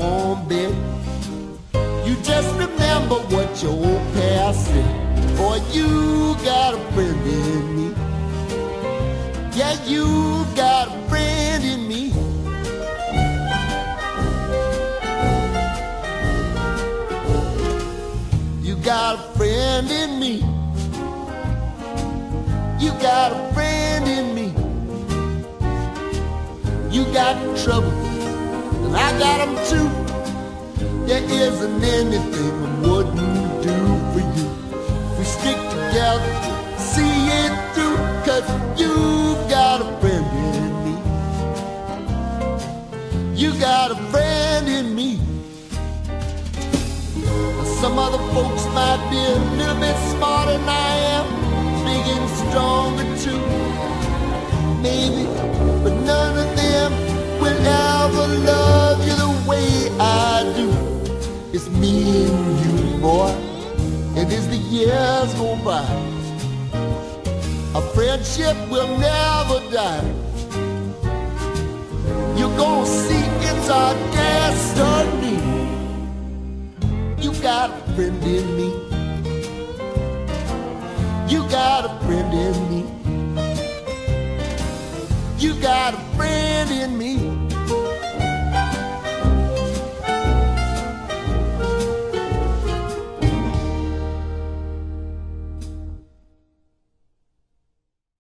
warm bed. You just remember what your old past said. Boy, you got a friend in me. Yeah, you got a friend in me. You got a friend in me. You got a friend in me. You got trouble, and I got them too. There isn't anything I wouldn't do for you. We stick together, see it through, 'cause you got a friend in me. You got a friend in me. Some other folks might be a little bit smarter than I am, big and stronger too, maybe, but none of them will ever love you the way I do. It's me and you, boy, and as the years go by, our friendship will never die. You're gonna see it's our destiny. You got a friend in me. You got a friend in me. You got a friend in me.